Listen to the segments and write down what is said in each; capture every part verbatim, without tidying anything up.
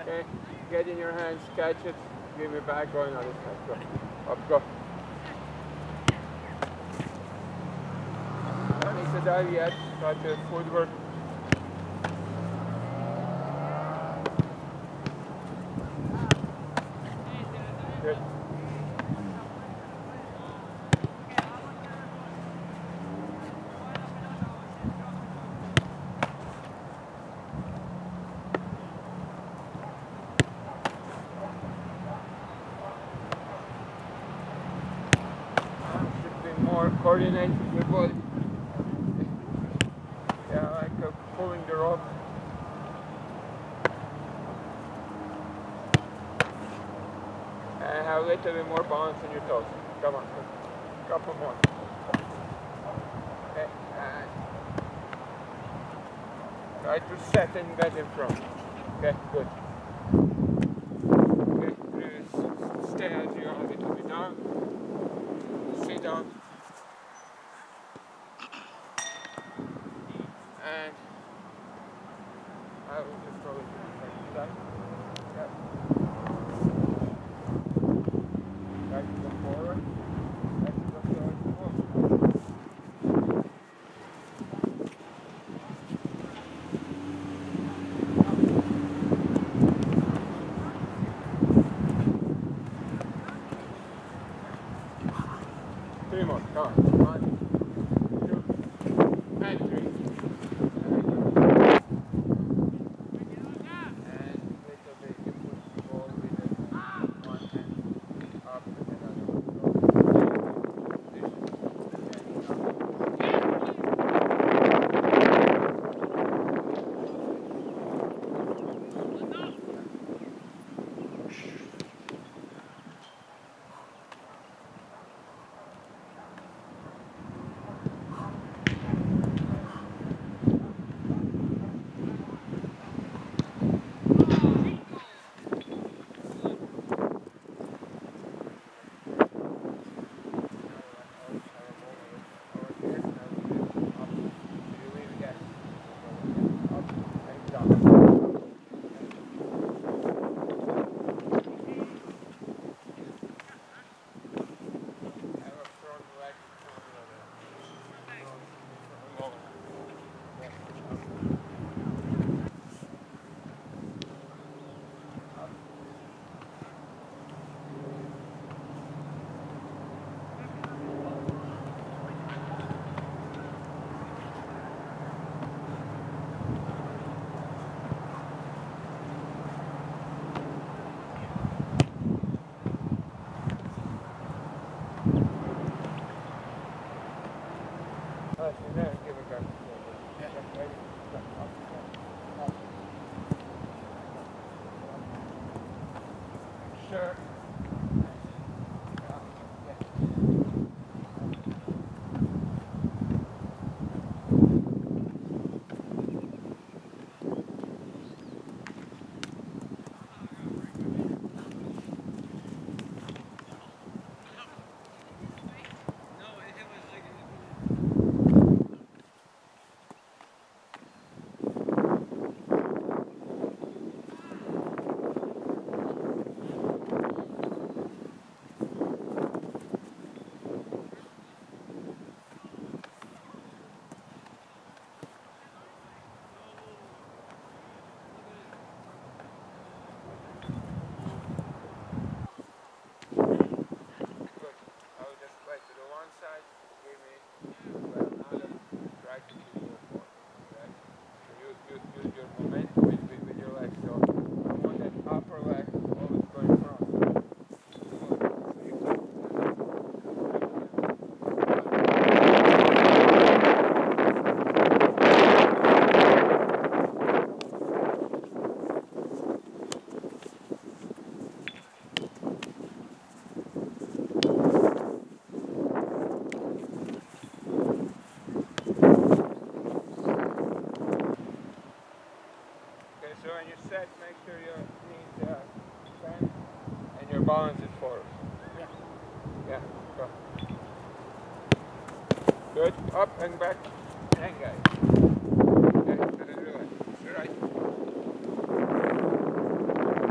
Okay, get in your hands, catch it, give it back, go another side. Go. Up, go. Don't need to dive yet, got the footwork. Good. Should be more coordinated with your body. Yeah, like uh, pulling the rope. And have a little bit more balance on your toes. Come on, couple more. Okay, and try to set and get in front. Okay, good. Okay, please stay as you are a little bit down. Sit down. And I will just go to the side. Yep. Try to go forward. Try to go forward. Three more. Come on. One, two, and three. Sure. So when you set, make sure your knees are bent and your balance is forward. Yeah. Yeah, go. Good. Up and back. And guys. Okay, and then relax. Right.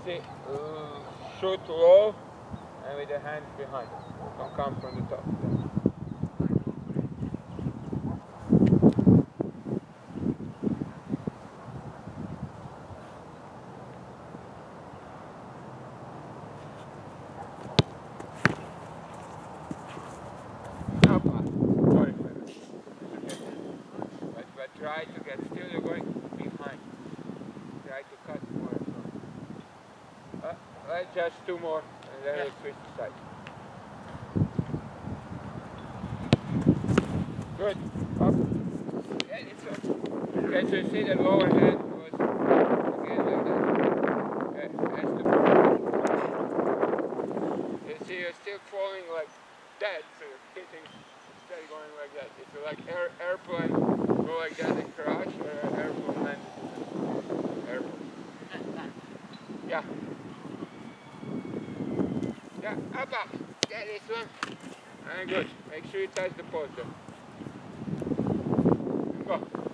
see, uh, shoot low and with the hands behind. Don't come from the top. Up, up. Sorry for that. But, but try to get still, you're going behind. Try to cut more in front. Uh, let's just two more and then we'll switch the side. Good. Up. Yeah, it's up. Okay, so you see the lower hand was again like that. Okay, that's the you see you're still falling like that, so you're hitting instead of going like that. It's like air, airplane go like that and crash, or airplane land. Airplane. Yeah. Yeah, up, up. Yeah, this one. And good. Make sure you touch the post there. Go.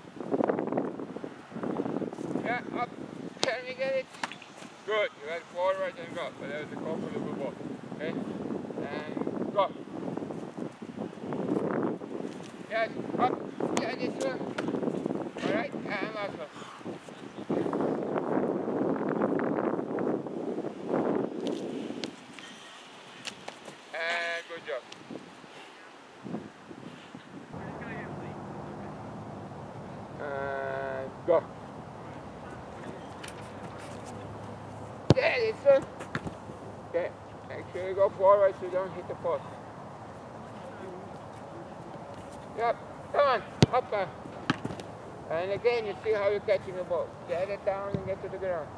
Yeah, up. Can you get it? Good. You went forward and go. But that was a comfortable ball. Okay? And go. Yes, up. Yeah, this one. Alright, and last one. And good job. And go. Yeah, this one. Okay, make sure you go forward so you don't hit the post. Yep, come on, up. Uh. And again, you see how you're catching the ball. Get it down and get to the ground.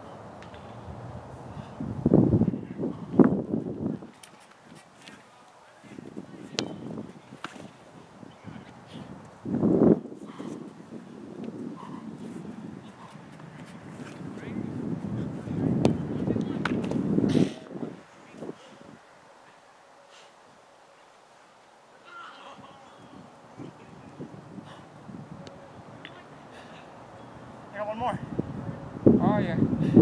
Got one more. Oh yeah.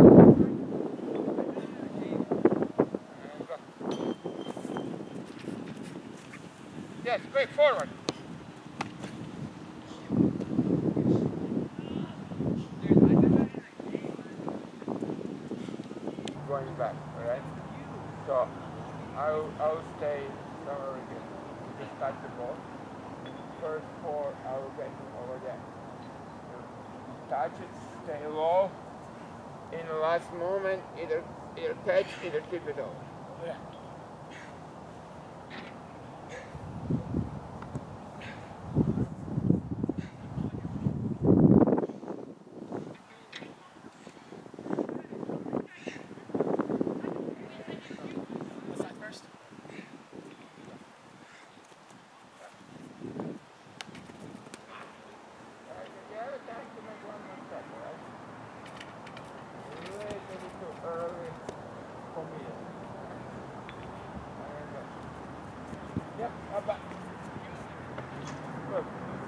Yes, quick forward. Going back, alright? So I'll I'll stay somewhere here. Just touch the ball. First four I will get over there. Touch it, stay low. In the last moment, either either catch, either keep it over. Yeah. What side first? Yep, up back. Good.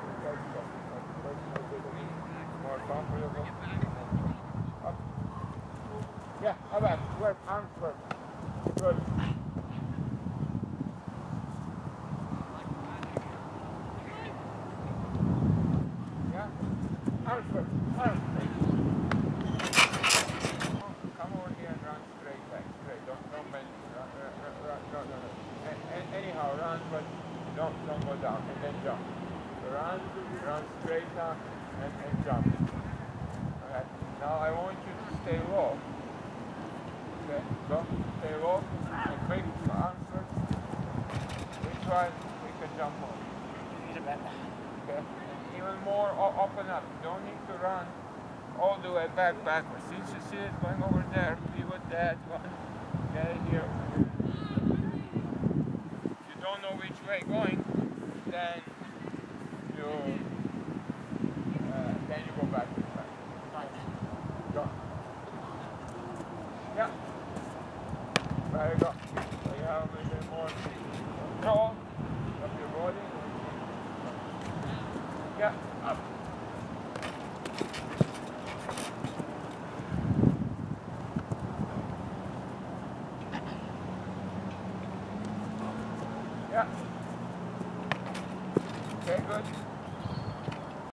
More comfortable. Up. Yeah, up back. Work, arms work. Good. Yeah, arms work. Arms. Come over here and run straight back. Straight. Don't don't bend. Run, run, run, run, run, run. And, and anyhow, run, but don't don't go down and then jump. Run, run straight down and, and jump. Alright. Now I want you to stay low. Okay, go, stay low and quick arms first. Which one we can jump more. Okay. And even more open up. You don't need to run all the way back backwards. Since you see it going over there, pivot that one. Get it here. If you don't know which way going, then you uh, then you go back to the side. Go. Yeah. There you go. So you have a little bit more control of your body. Yeah. Up. Yeah. Okay, good.